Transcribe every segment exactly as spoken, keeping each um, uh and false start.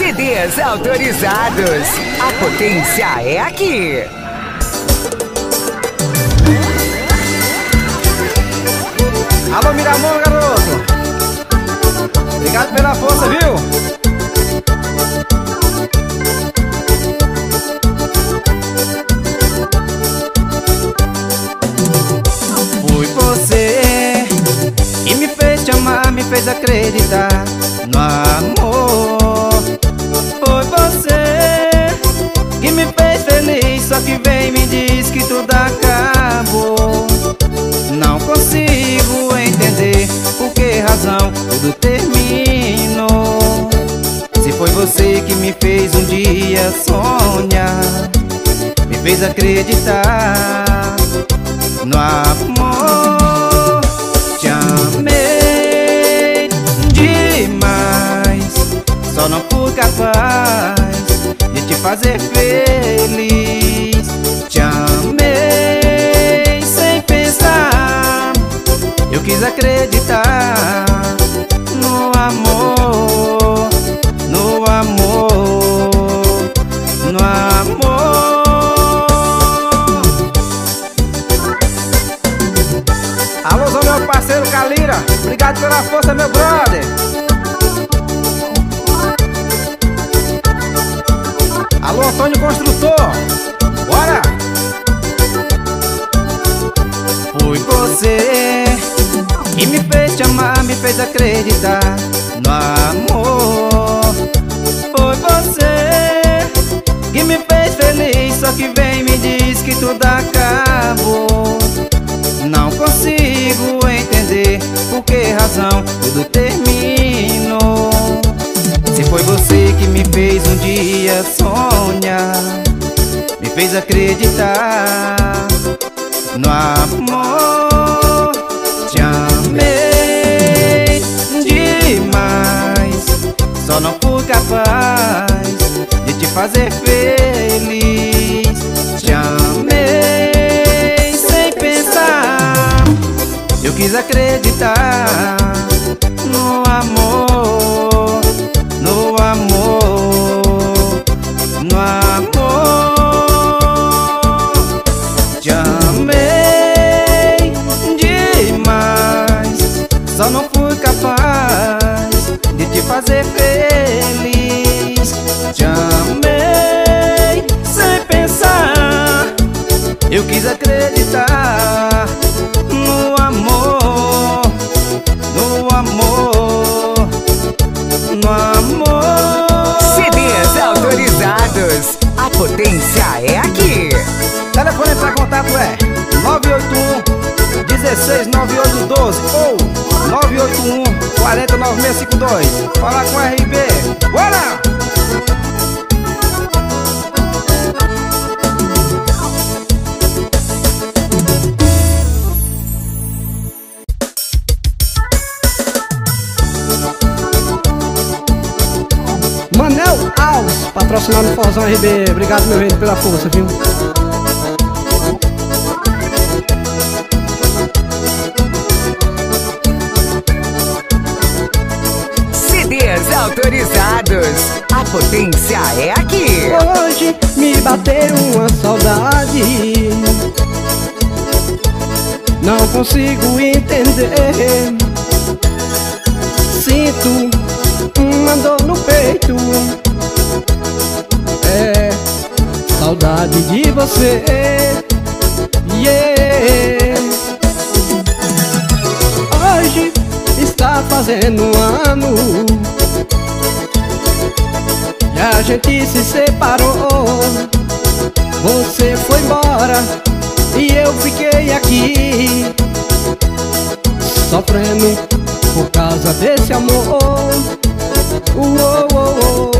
C Ds autorizados. A potência é aqui. Alô, Miramão, garoto. Obrigado pela força, viu? Foi você que me fez te amar, me fez acreditar no amor. Foi você que me fez feliz, só que vem e me diz que tudo acabou. Não consigo entender por que razão tudo terminou. Se foi você que me fez um dia sonhar, me fez acreditar no amor. Te amei demais, só não fui capaz de te fazer feliz. Te amei sem pensar, eu quis acreditar no amor, no amor, no amor. Alôzão, meu parceiro Calira, obrigado pela força, meu brother. Alô, Antônio Construtor, bora! Foi você que me fez te amar, me fez acreditar no amor. Foi você que me fez feliz, só que vem e me diz que tudo acabou. Não consigo entender por que razão tudo terminou. Se foi você que me fez um dia sonhar, me fez acreditar no amor. Te amei demais, só não fui capaz de te fazer feliz. Te amei sem pensar, eu quis acreditar no amor, no amor, no amor. Te amei demais, só não fui capaz de te fazer feliz. Te amei sem pensar, eu quis acreditar no amor, no amor, no amor. C Ds autorizados. A potência é aqui. Telefone para contato é nove oito um, dezesseis, nove oito um dois ou nove oito um, quarenta, nove seis cinco dois. Fala com R B, bora! Manel Alves, patrocinado no Forrozão R B. Obrigado, meu reino, pela força, viu? C Ds autorizados. A potência é aqui. Hoje me bateu uma saudade, não consigo entender. Sinto uma dor no peito, é saudade de você, yeah. Hoje está fazendo um ano e a gente se separou. Você foi embora e eu fiquei aqui sofrendo por causa desse amor. Uou, uou, uou.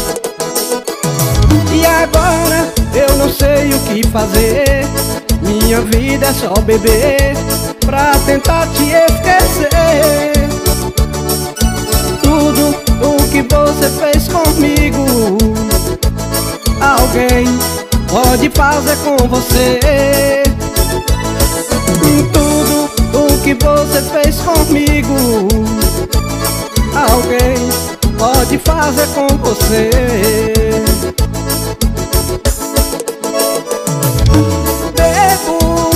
E agora eu não sei o que fazer. Minha vida é só beber pra tentar te esquecer. Tudo o que você fez comigo, alguém pode fazer com você. Tudo o que você fez comigo, alguém pode fazer com você. Bebo,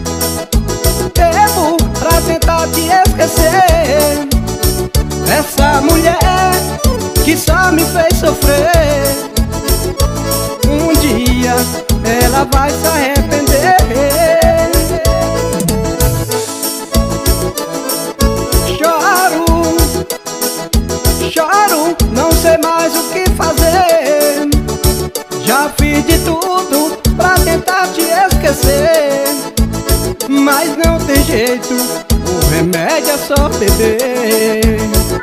bebo pra tentar te esquecer. Essa mulher que só me fez sofrer, um dia ela vai se arrepender. Choro, choro, não sei mais o que fazer. Já fiz de tudo pra tentar te esquecer, mas não tem jeito, o remédio é só beber.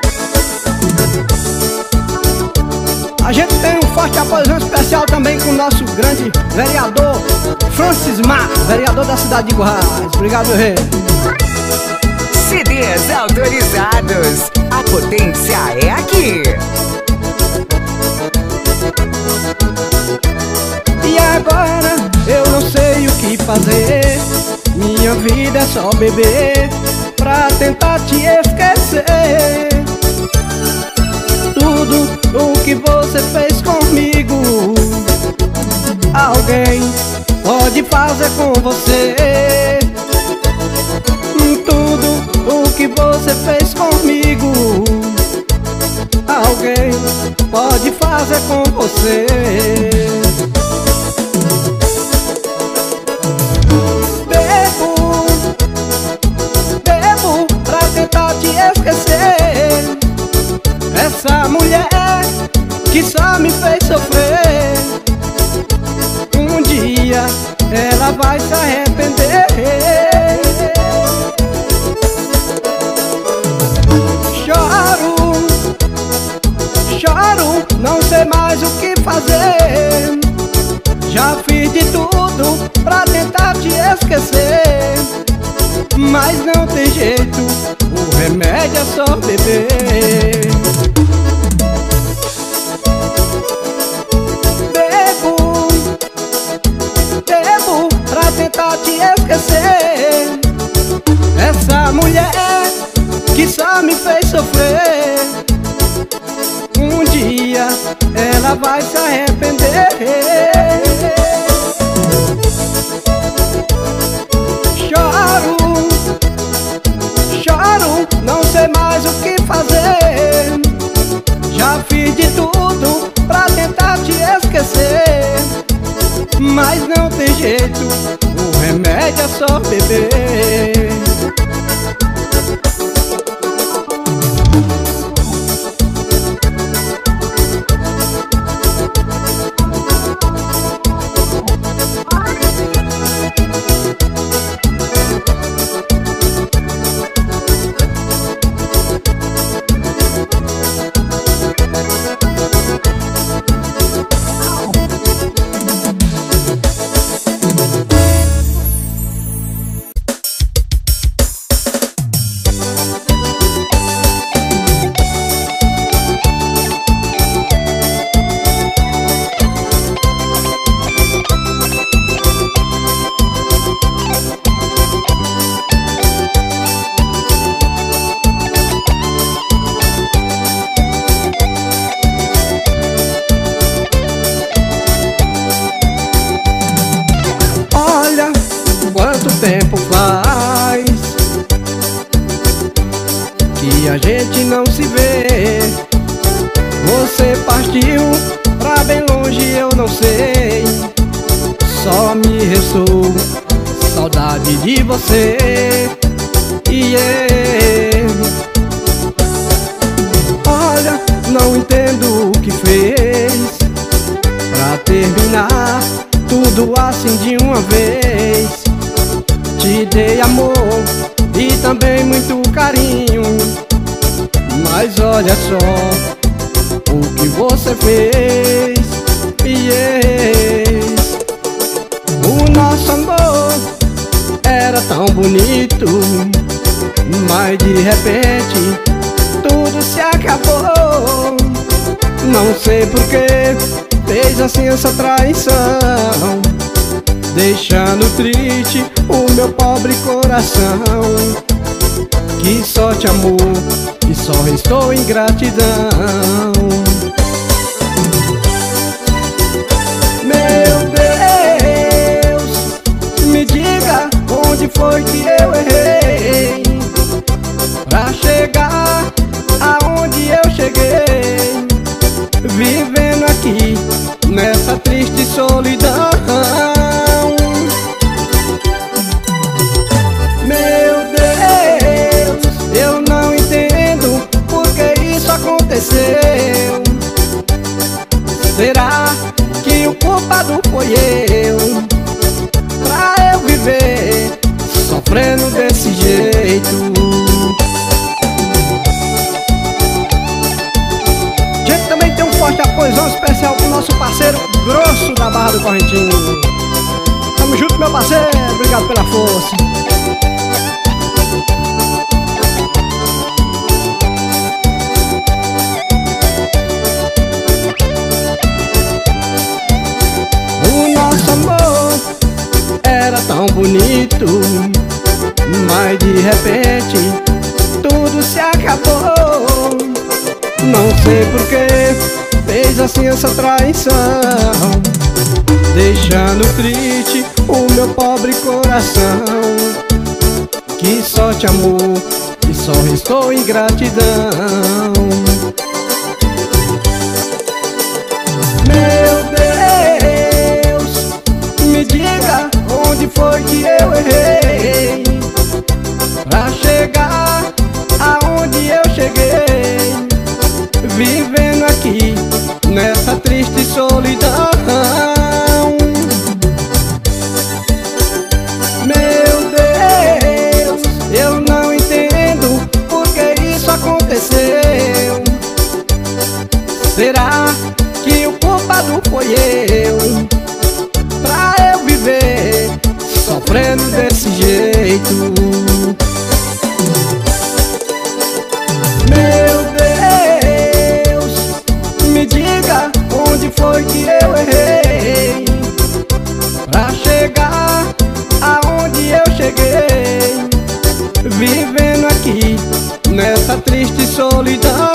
A gente tem um forte apoio especial também com o nosso grande vereador Francis Mar, vereador da cidade de Goiás. Obrigado, meu rei. C Ds autorizados, a potência é aqui. E agora eu não sei o que fazer, minha vida é só beber pra tentar te esquecer. Tudo o que você fez comigo, alguém pode fazer com você. Tudo o que você fez comigo, alguém pode fazer com você. Bebo, bebo pra tentar te esquecer. Essa mulher que só me fez sofrer, um dia ela vai se arrepender. Choro, choro, não sei mais o que fazer. Já fiz de tudo pra tentar te esquecer, mas não tem jeito, o remédio é só beber. Bebo, bebo pra tentar te esquecer. Essa mulher que só me fez sofrer, um dia ela vai se arrepender. Choro, choro, não sei mais o que fazer. Já fiz de tudo pra tentar te esquecer, mas não tem jeito, o remédio é só beber. Tempo faz que a gente não se vê. Você partiu pra bem longe, eu não sei. Só me restou saudade de você. E yeah. Olha, não entendo o que fez pra terminar tudo assim de uma vez. Te dei amor e também muito carinho, mas olha só o que você fez. Yes. O nosso amor era tão bonito, mas de repente tudo se acabou. Não sei por que fez assim essa traição, deixando triste o meu pobre coração, que só te amou e só restou ingratidão. foi que eu errei pra chegar aonde eu cheguei, vivendo aqui nessa triste solidão. Meu Deus, eu não entendo por que isso aconteceu. Será que o culpado foi eu, pra eu viver sofrendo desse jeito? Gente, também tem um forte apoiozão especial pro nosso parceiro Grosso da Barra do Correntinho. Tamo junto, meu parceiro, obrigado pela força. O nosso amor era tão bonito, mas de repente tudo se acabou. Não sei por que fez assim essa traição, deixando triste o meu pobre coração, que só te amou e só restou ingratidão. Meu Deus, me diga onde foi que eu errei pra chegar aonde eu cheguei, vivendo aqui nessa triste solidão. Meu Deus, eu não entendo por que isso aconteceu. Será que o culpado foi eu, pra eu viver sofrendo desse jeito? Meu Deus, me diga onde foi que eu errei pra chegar aonde eu cheguei, vivendo aqui nessa triste solidão.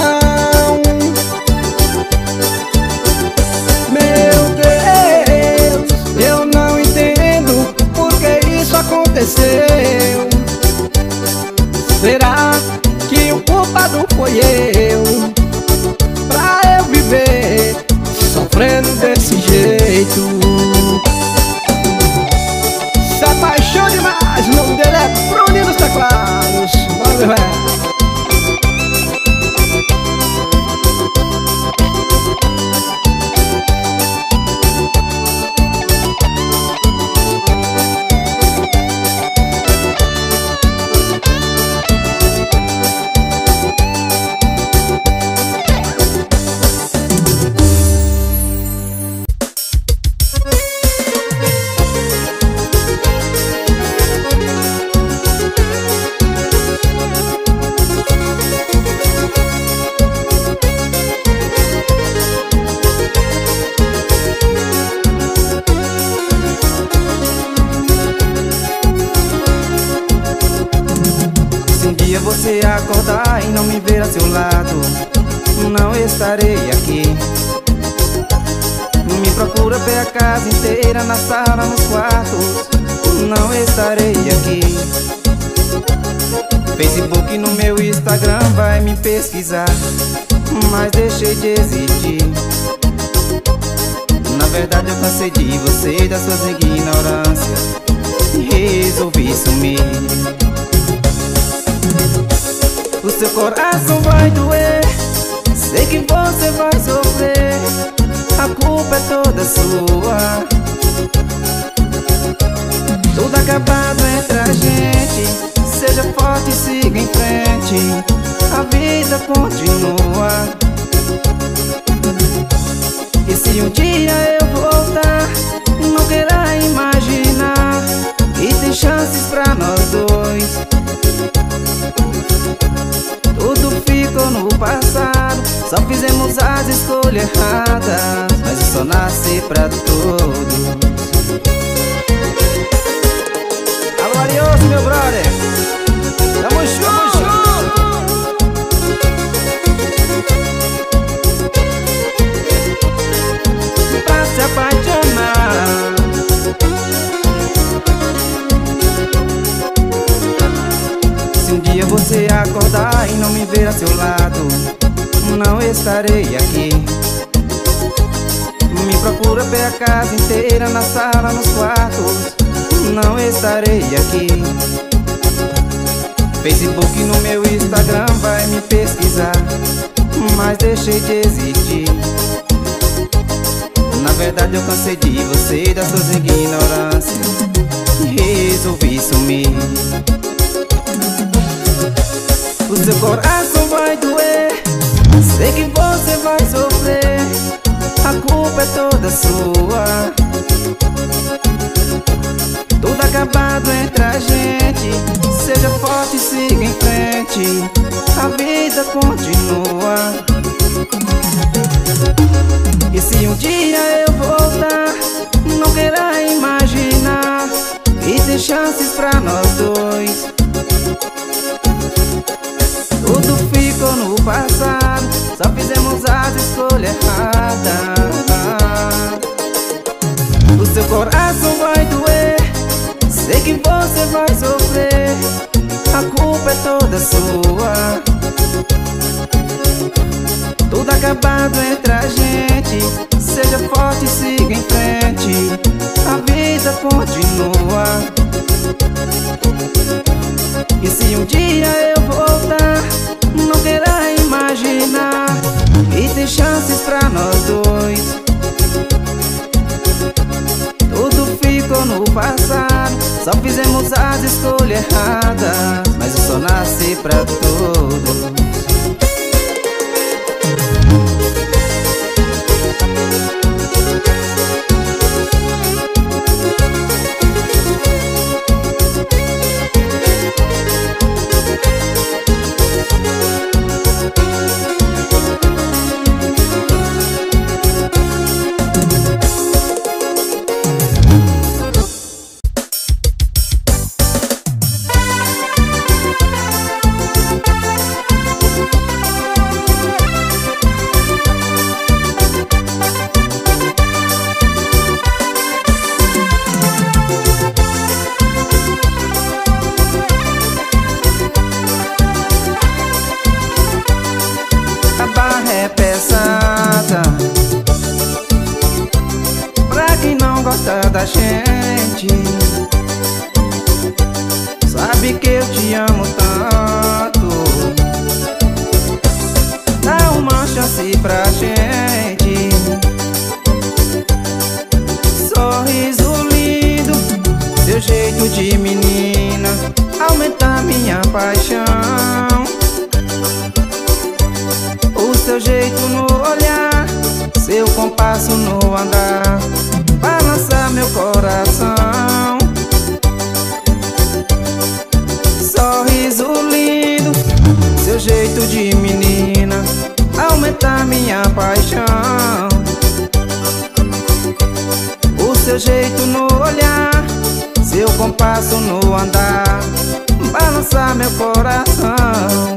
Meu Deus, eu não entendo por que isso aconteceu. Será que o culpado foi eu, pra eu viver sofrendo desse jeito? Se apaixona demais, o nome dele é Bruninho dos Teclados. Bora, meu velho. Você acordar e não me ver a seu lado, não estarei aqui. Me procura pela casa inteira, na sala, nos quartos, não estarei aqui. Facebook, no meu Instagram, vai me pesquisar, mas deixei de existir. Na verdade eu cansei de você e das suas ignorâncias, e resolvi sumir. O seu coração vai doer, sei que você vai sofrer, a culpa é toda sua. Tudo acabado entre a gente, seja forte e siga em frente, a vida continua. E se um dia eu voltar, não queira imaginar que tem chances pra nós dois. Tudo ficou no passado, só fizemos as escolhas erradas, mas eu só nasci pra todos. Alô, Arioso, meu brother, tamo junto. Pra se apaixonar, viver a seu lado, não estarei aqui. Me procura pela casa inteira, na sala, nos quartos, não estarei aqui. Facebook, no meu Instagram, vai me pesquisar, mas deixei de existir. Na verdade eu cansei de você e das suas ignorâncias, e resolvi sumir. O seu coração vai doer, sei que você vai sofrer, a culpa é toda sua. Tudo acabado entre a gente, seja forte e siga em frente, a vida continua. E se um dia eu voltar, não queira imaginar, e tem chances pra nós dois. Tudo ficou no passado, só fizemos as escolhas erradas. O seu coração vai doer, sei que você vai sofrer, a culpa é toda sua. Tudo acabado entre a gente, seja forte e siga em frente, a vida continua. E se um dia eu voltar, não queira imaginar, e tem chances pra nós dois. Tudo ficou no passado, só fizemos as escolhas erradas, mas eu só nasci pra todos. A barra é pesada pra quem não gosta da gente. Sabe que eu te amo tanto, dá uma chance pra gente. Sorriso lindo, seu jeito de menina aumenta minha paixão. O seu jeito no olhar, seu compasso no andar, balança meu coração. Sorriso lindo, seu jeito de menina aumenta minha paixão. O seu jeito no olhar, seu compasso no andar, balança meu coração.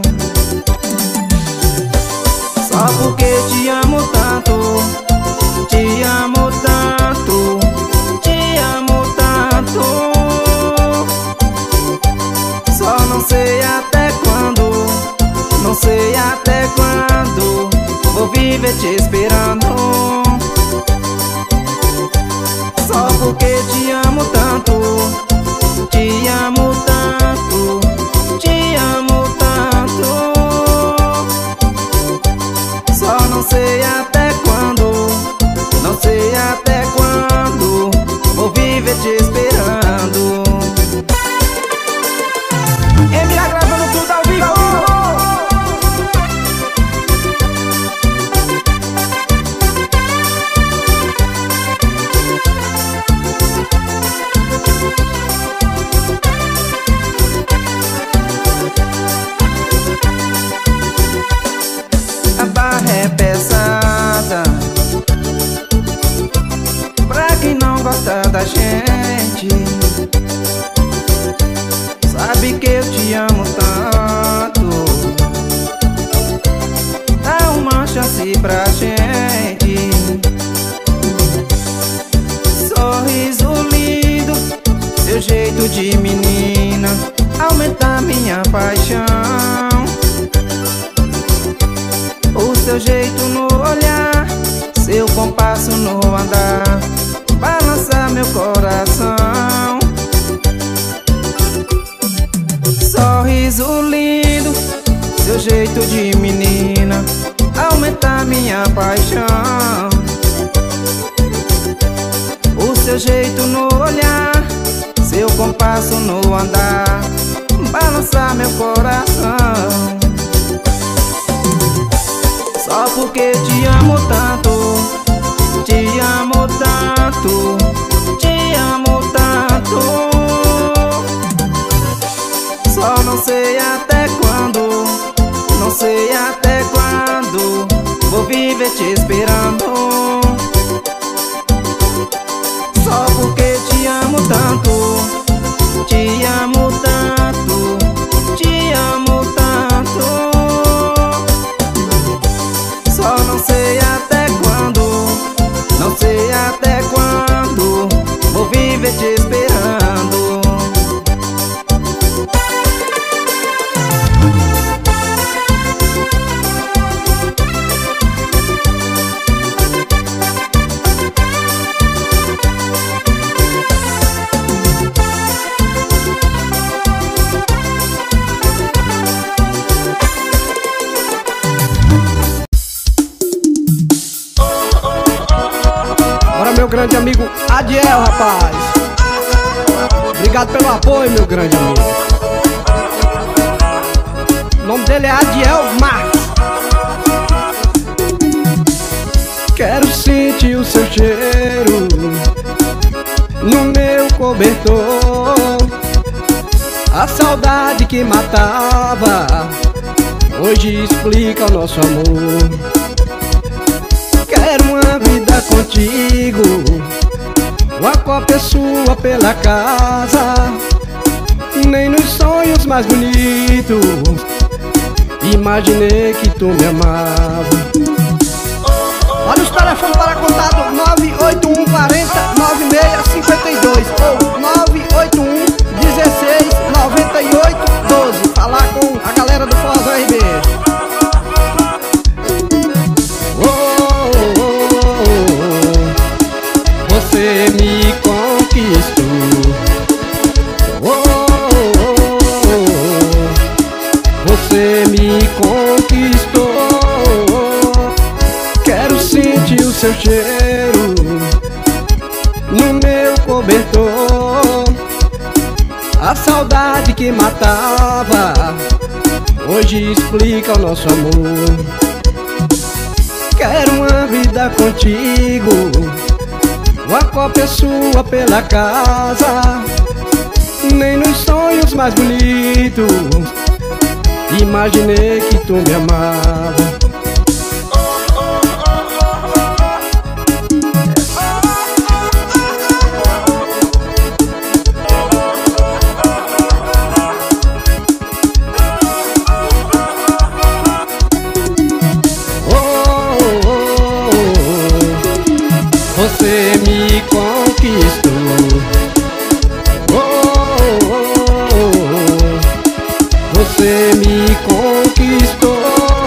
Só porque te amo tanto, te amo tanto, te amo tanto. Só não sei até quando, não sei até quando vou viver te esperando. Só porque te amo tanto, te amo tanto, te amo tanto. Só não sei até quando, não sei até quando vou viver te esperando. Emília gravando tudo ao vivo. A barra é pesada pra quem não gosta da gente. Sabe que eu te amo tanto, dá uma chance pra gente. Sorriso lindo, seu jeito de menina aumenta minha paixão. seu jeito de menina aumenta minha paixão. O seu jeito no olhar, seu compasso no andar, balança meu coração. Só porque te amo tanto, te amo tanto, te amo tanto. Só não sei até quando, não sei até quando vou viver te esperando. Só porque te amo tanto, te amo tanto, te amo tanto. Só não sei até quando, não sei até quando vou viver te esperando. Meu grande amigo Adiel, rapaz. Obrigado pelo apoio, meu grande amigo. O nome dele é Adiel Marques. Quero sentir o seu cheiro no meu cobertor. A saudade que matava hoje explica o nosso amor. Quero uma vida contigo, uma cópia sua pela casa. Nem nos sonhos mais bonitos imaginei que tu me amava. Olha os telefones para contato: nove oito um quarenta, nove seis cinquenta e dois ou nove oito um dezesseis noventa e oito doze. Falar com a galera do Forrozão R B. Você me conquistou, oh, oh, oh. Você me conquistou. Quero sentir o seu cheiro no meu cobertor. A saudade que matava hoje explica o nosso amor. Quero uma vida contigo, uma cópia sua pela casa. Nem nos sonhos mais bonitos imaginei que tu me amava. Você me conquistou, oh, oh, oh. Você me conquistou.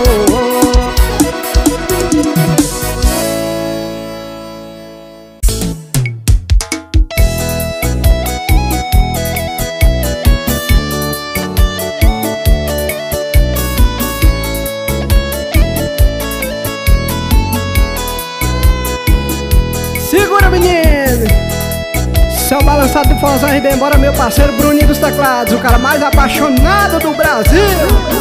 Segura, menino! Seu balançado do Forrozão R B, embora meu parceiro Bruninho dos teclados, o cara mais apaixonado do Brasil.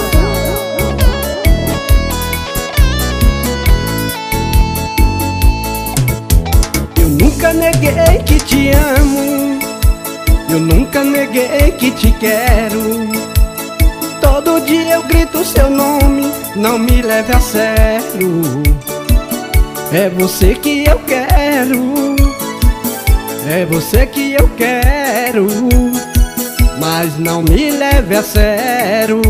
Eu nunca neguei que te amo, eu nunca neguei que te quero. Todo dia eu grito seu nome, não me leve a sério. É você que eu quero, é você que eu quero, mas não me leve a sério.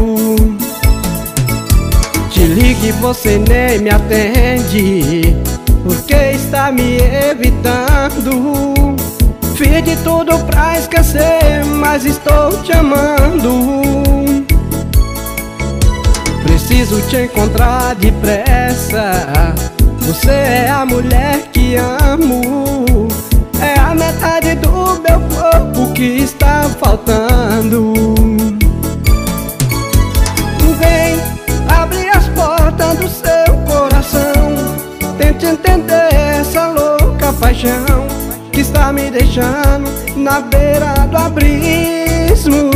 Te ligo e você nem me atende, porque está me evitando. Fiz de tudo pra esquecer, mas estou te amando. Preciso te encontrar depressa. Você é a mulher que amo, é a metade do meu corpo que está faltando. Vem paixão que está me deixando na beira do abismo.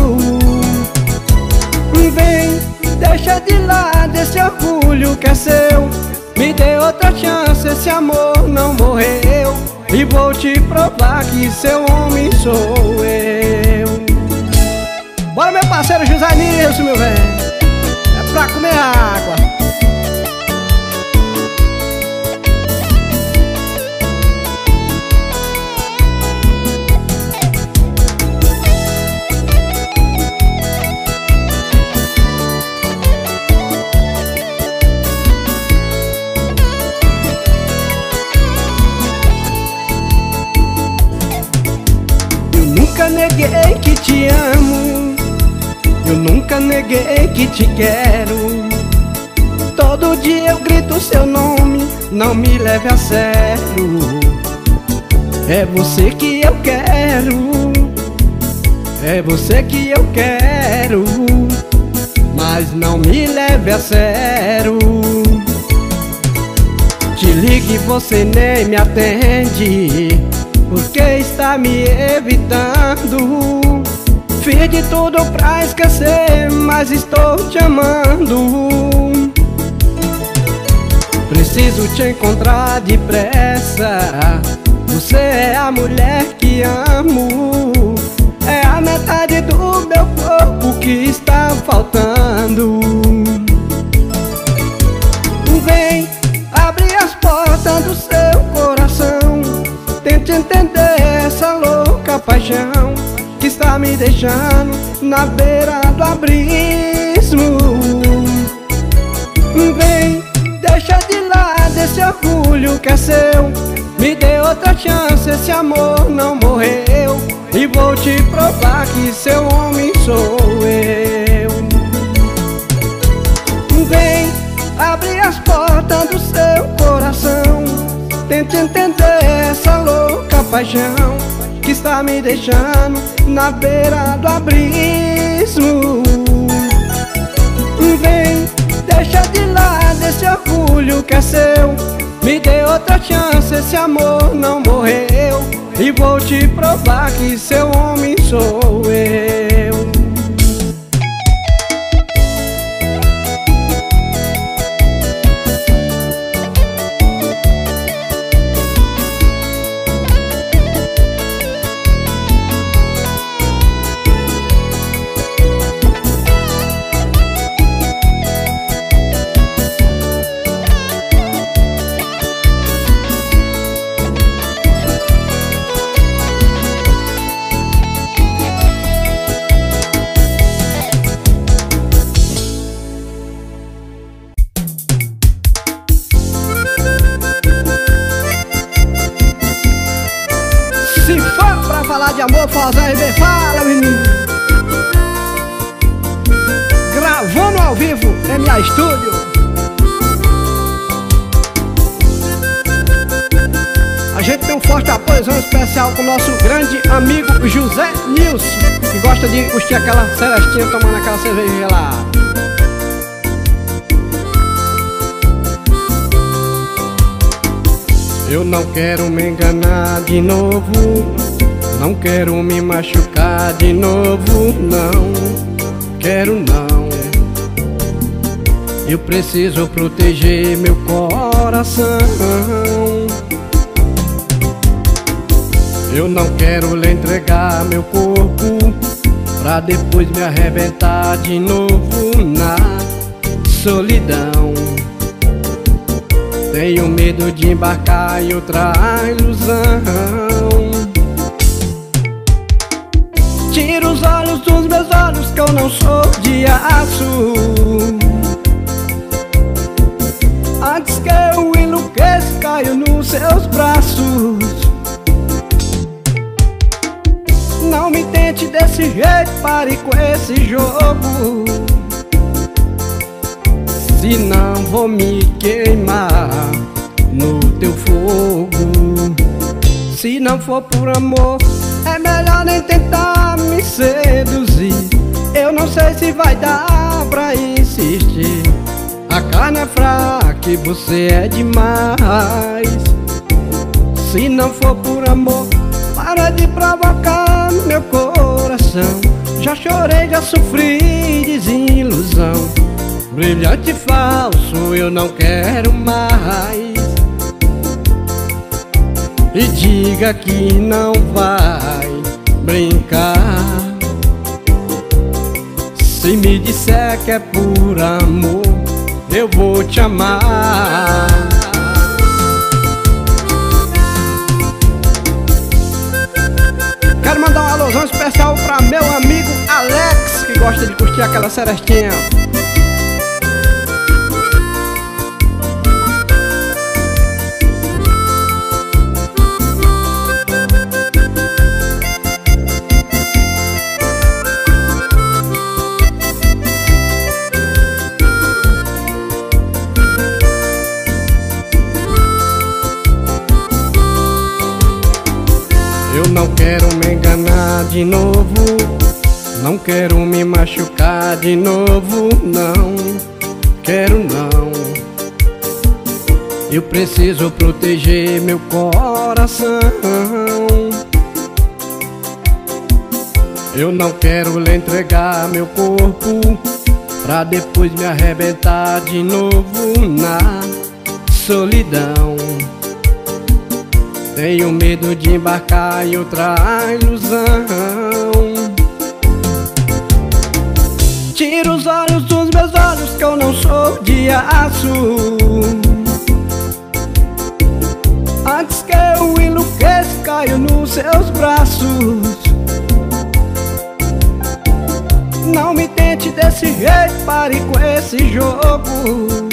Vem, deixa de lado esse orgulho que é seu, me dê outra chance, esse amor não morreu, e vou te provar que seu homem sou eu. Bora, meu parceiro José Nilson, meu velho, é pra comer água. Eu nunca neguei que te amo, eu nunca neguei que te quero. Todo dia eu grito seu nome, não me leve a sério. É você que eu quero, é você que eu quero, mas não me leve a sério. Te ligue e você nem me atende, porque está me evitando. Fiz de tudo pra esquecer, mas estou te amando. Preciso te encontrar depressa, você é a mulher que amo, é a metade do meu corpo que está faltando. Vem, abre as portas do seu coração, tente entender essa louca paixão que está me deixando na beira do abismo. Vem, deixa de lado esse orgulho que é seu, me dê outra chance, esse amor não morreu, e vou te provar que seu homem sou eu. Vem, abre as portas do seu coração, tente entender essa louca paixão que está me deixando na beira do abismo. Vem, deixa de lado esse orgulho que é seu, me dê outra chance, esse amor não morreu, e vou te provar que seu homem sou eu. Se for pra falar de amor, faz R B, fala, menino. Gravando ao vivo, M A Estúdio. A gente tem um forte apoiozão especial com o nosso grande amigo José Nilson, que gosta de curtir aquela celestinha tomando aquela cerveja lá. Eu não quero me enganar de novo, não quero me machucar de novo, não quero não. Eu preciso proteger meu coração. Eu não quero lhe entregar meu corpo pra depois me arrebentar de novo na solidão. Tenho medo de embarcar em outra ilusão. Tira os olhos dos meus olhos, que eu não sou de aço, antes que eu enlouqueça, caio nos seus braços. Não me tente desse jeito, pare com esse jogo, senão vou me queimar no teu fogo. Se não for por amor, é melhor nem tentar me seduzir. Eu não sei se vai dar pra insistir. A carne é fraca e você é demais. Se não for por amor, para de provocar meu coração. Já chorei, já sofri desilusão. Brilhante falso, eu não quero mais. E diga que não vai brincar. Se me disser que é por amor, eu vou te amar. Quero mandar um alusão especial pra meu amigo Alex, que gosta de curtir aquela serestinha. Eu não quero me enganar de novo, não quero me machucar de novo, não quero não. Eu preciso proteger meu coração. Eu não quero lhe entregar meu corpo pra depois me arrebentar de novo na solidão. Tenho medo de embarcar em outra ilusão. Tira os olhos dos meus olhos, que eu não sou de aço. Antes que eu enlouqueça, caio nos seus braços. Não me tente desse jeito, pare com esse jogo.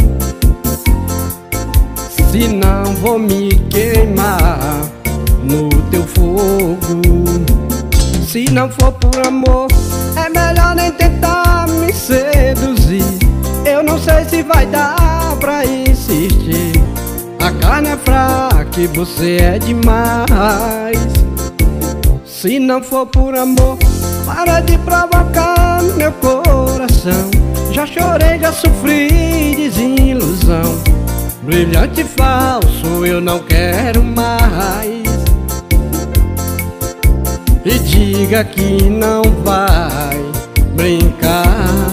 Senão vou me queimar no teu fogo. Se não for por amor, é melhor nem tentar me seduzir. Eu não sei se vai dar pra insistir. A carne é fraca e você é demais. Se não for por amor, para de provocar meu coração. Já chorei, já sofri desilusão. Brilhante falso, eu não quero mais. E diga que não vai brincar.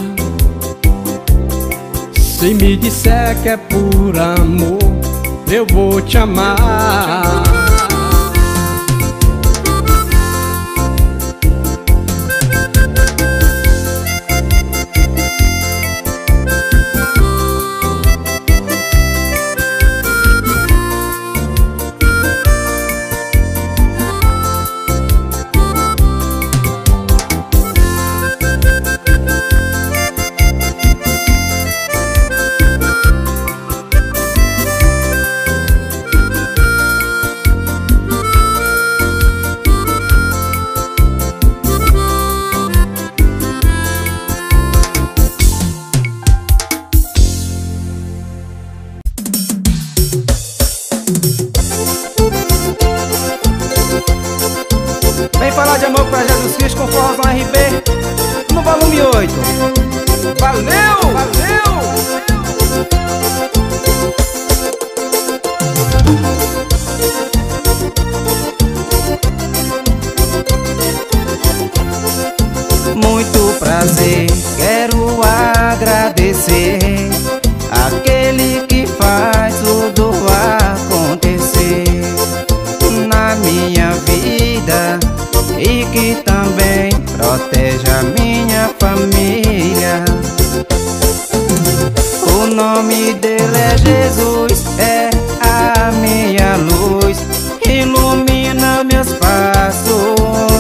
Se me disser que é por amor, eu vou te amar. Vem falar de amor pra Jesus Cristo com Forrozão R B no volume oito. Valeu! Valeu! Muito prazer, quero agradecer aquele que faz tudo acontecer na minha vida e que também protege a minha família. O nome dele é Jesus, é a minha luz, ilumina meus passos.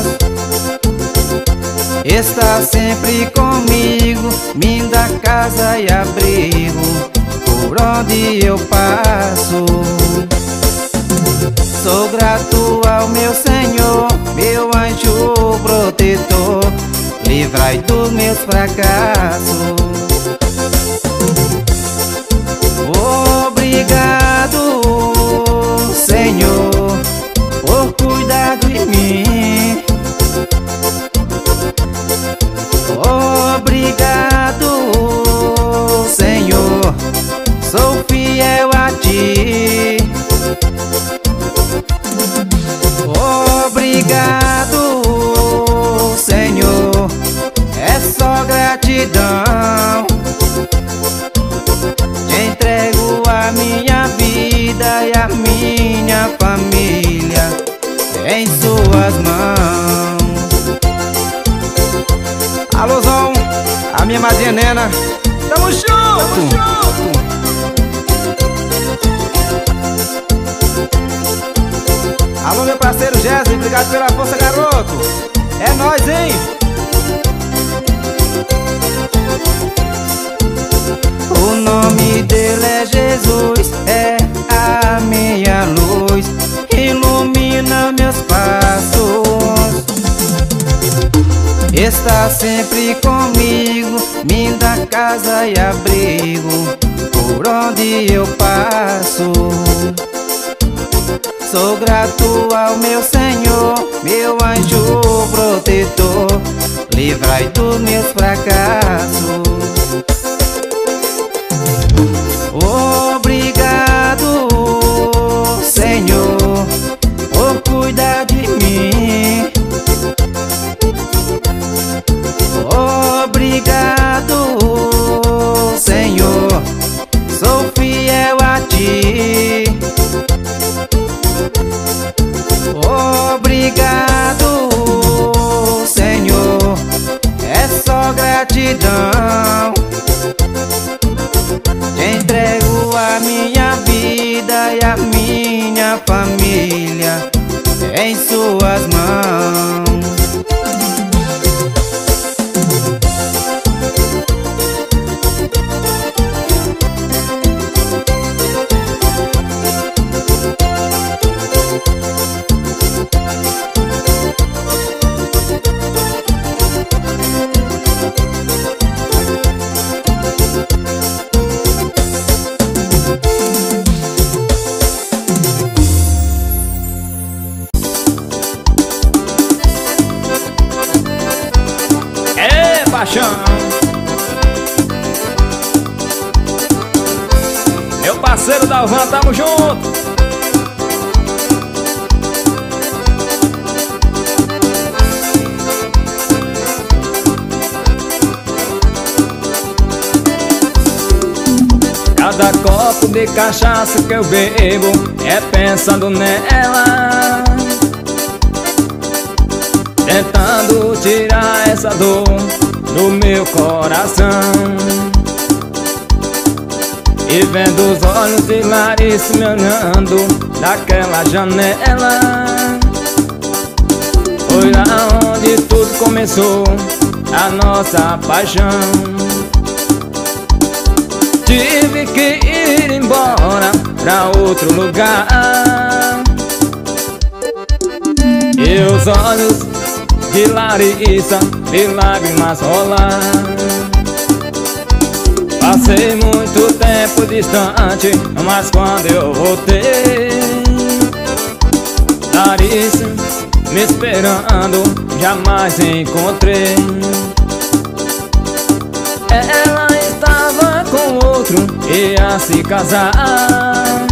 Está sempre comigo, me dá casa e abrigo por onde eu passo. Sou grato ao meu Senhor, meu anjo protetor, livrai dos meus fracassos. Obrigado, Senhor, por cuidar de mim. Obrigado, Senhor, sou fiel a ti. a minha família em suas mãos. Alôzão, a minha madrinha Nena, tamo junto, tamo junto. Alô, meu parceiro Jéssica, obrigado pela força, garoto. É nóis, hein? O nome dele é Jesus, é a minha luz, ilumina meus passos. Está sempre comigo, me dá casa e abrigo por onde eu passo. Sou grato ao meu Senhor, meu anjo protetor, livrai dos meus fracassos. Obrigado, Senhor, por cuidar de mim. Obrigado, Senhor, sou fiel a ti. Obrigado, Senhor, é só gratidão. Entrego a minha vida e a minha família em suas mãos. Meu parceiro Dalvan, tamo junto. Cada copo de cachaça que eu bebo é pensando nela, tentando tirar essa dor do meu coração. E vendo os olhos de Larissa me olhando daquela janela, foi lá onde tudo começou, a nossa paixão. Tive que ir embora pra outro lugar, e os olhos de Larissa vi lágrimas rolar. Passei muito tempo distante, mas quando eu voltei, Larissa me esperando, jamais encontrei. Ela estava com outro, ia se casar,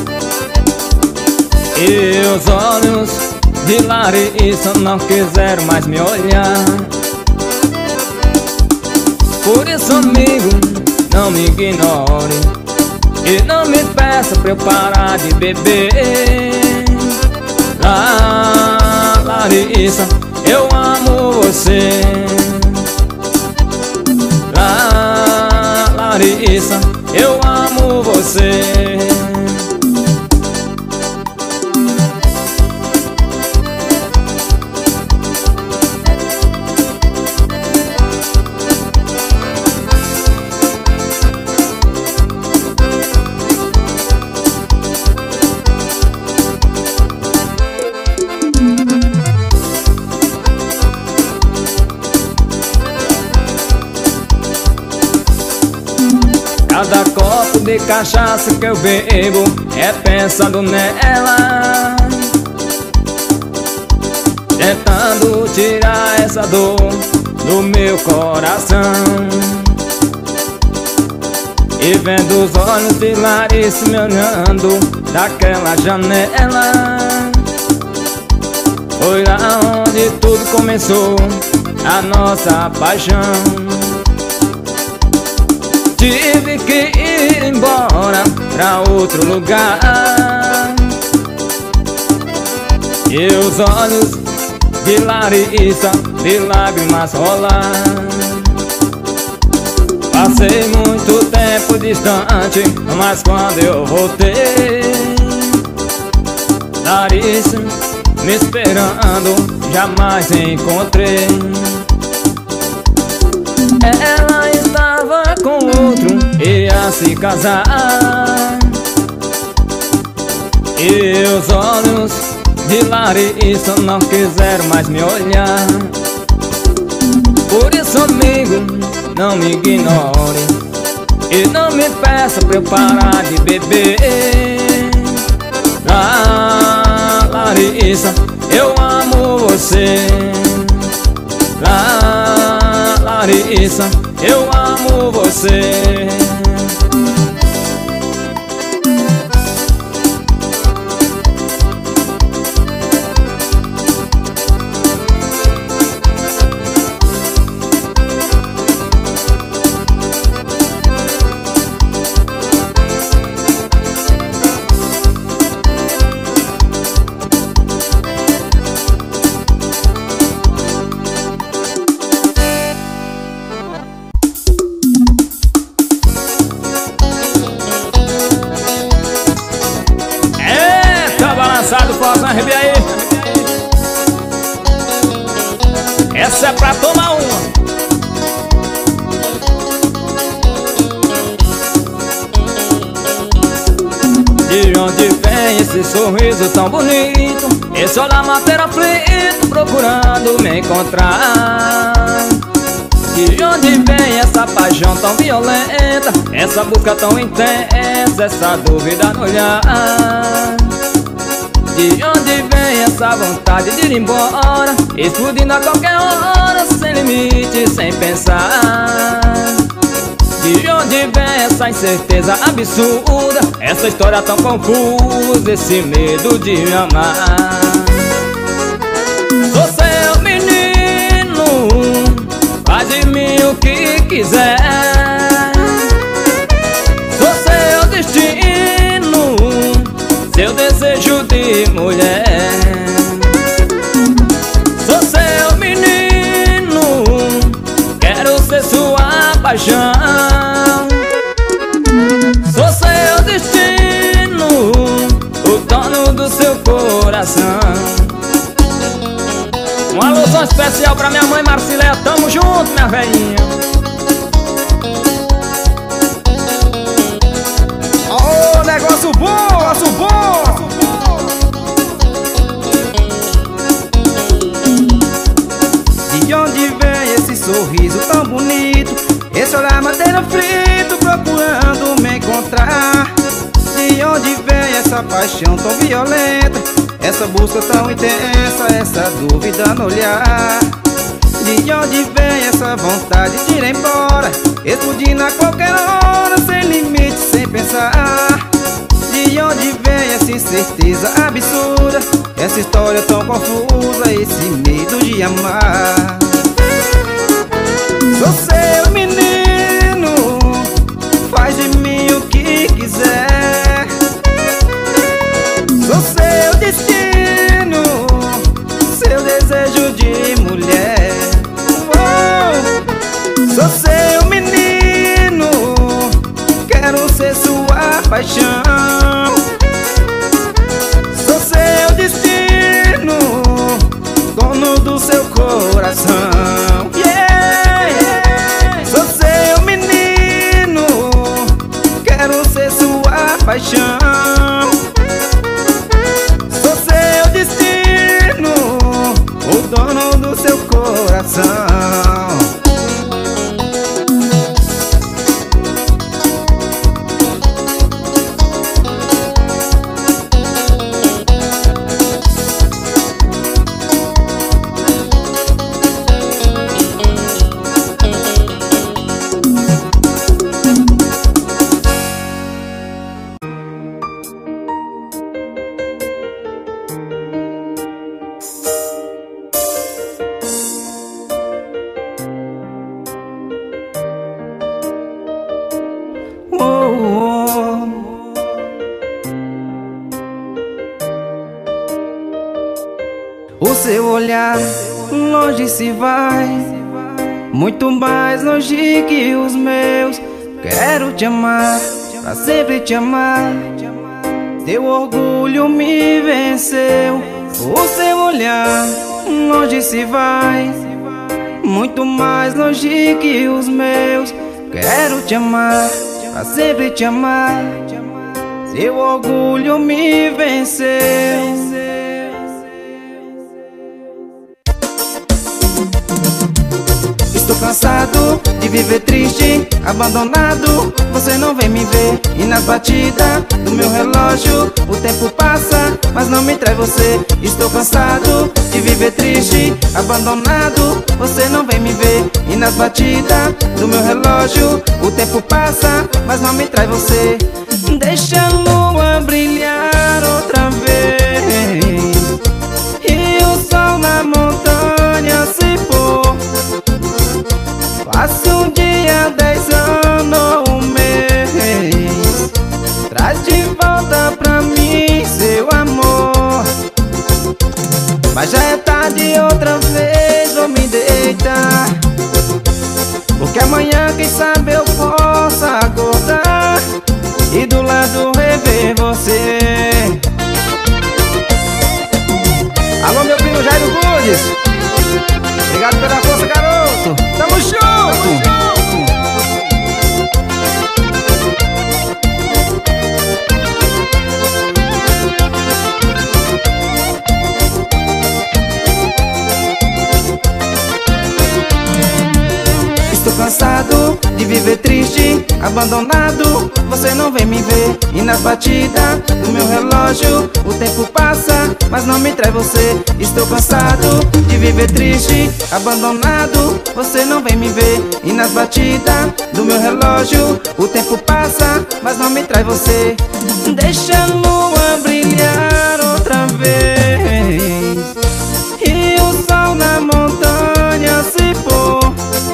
e os olhos de Larissa não quiseram mais me olhar. Por isso, amigo, não me ignore e não me peça pra eu parar de beber. Ah, Larissa, eu amo você. Ah, Larissa, eu amo você. Cada copo de cachaça que eu bebo é pensando nela, tentando tirar essa dor do meu coração. E vendo os olhos de Larissa me olhando daquela janela, foi lá onde tudo começou, a nossa paixão. Tive que ir embora pra outro lugar, e os olhos de Larissa de lágrimas rolar. Passei muito tempo distante, mas quando eu voltei, Larissa me esperando, jamais encontrei. Ela estava com outro, ia se casar, e os olhos de Larissa não quiseram mais me olhar. Por isso, amigo, não me ignore e não me peça pra eu parar de beber. Ah, Larissa, eu amo você. Ah, Larissa, eu amo você. Balançado, Fozão, arrebia aí. Essa é pra tomar uma. De onde vem esse sorriso tão bonito? Esse olhar matéria aflito, procurando me encontrar. De onde vem essa paixão tão violenta? Essa busca tão intensa, essa dúvida no olhar? De onde vem essa vontade de ir embora, explodindo a qualquer hora, sem limite, sem pensar? De onde vem essa incerteza absurda, essa história tão confusa, esse medo de me amar? Sou seu menino, faz de mim o que quiser. Sou seu destino, seu desejo de mulher. Sou seu menino, quero ser sua paixão. Sou seu destino, o dono do seu coração. Uma alusão especial pra minha mãe Marcileia, tamo junto, minha velhinha. Ô, negócio bom, negócio bom. De onde vem esse sorriso tão bonito? Esse olhar madeira frito, procurando me encontrar. De onde vem essa paixão tão violenta? Essa busca tão intensa, essa dúvida no olhar? De onde vem essa vontade de ir embora, explodindo a qualquer hora, sem limite, sem pensar? De onde vem essa incerteza absurda, essa história tão confusa, esse medo de amar? Sou seu menino, faz de mim o que quiser. Sou seu destino, seu desejo de mulher. Oh, sou seu menino, quero ser sua paixão. Sou seu destino, dono do seu coração. Yeah! Sou seu menino, quero ser sua seu olhar longe se vai, muito mais longe que os meus. Quero te amar, pra sempre te amar. Teu orgulho me venceu. O seu olhar longe se vai, muito mais longe que os meus. Quero te amar, pra sempre te amar. Seu orgulho me venceu. Estou cansado de viver triste, abandonado. Você não vem me ver. E nas batidas do meu relógio o tempo passa, mas não me traz você. Estou cansado de viver triste, abandonado. Você não vem me ver. E nas batidas do meu relógio o tempo passa, mas não me traz você. Deixa a lua brilhar outra vez e o sol na montanha se pôr. Passa um dia, dez anos, um mês, traz de volta pra mim seu amor. Mas já é tarde outra vez, vou me deitar, porque amanhã quem sabe eu possa acordar e do lado rever você. Alô, meu primo Jairo Gudes, obrigado pela força, garoto. Tamo junto! Estou cansado de viver triste, abandonado. Você não vem me ver. E nas batidas do meu relógio o tempo passa, mas não me traz você. Estou cansado de viver triste, abandonado. Você não vem me ver. E nas batidas do meu relógio o tempo passa, mas não me traz você. Deixa a lua brilhar outra vez e o sol na montanha se pôr.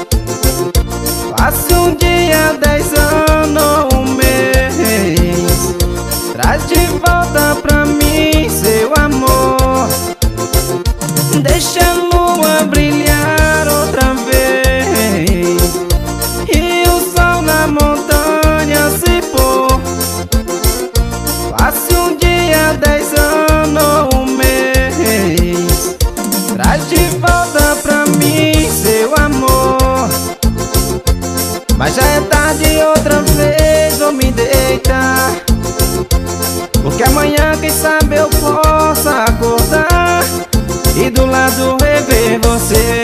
Passa um dia, dez anos, um mês, traz de volta pra mim seu amor. Deixa a lua brilhar outra vez e o sol na montanha se pôr. Passa um dia, dez anos, um mês, traz de volta pra mim seu amor. Mas já é tarde outra vez, vou me deitar, porque amanhã quem sabe eu possa acordar e do lado rever você.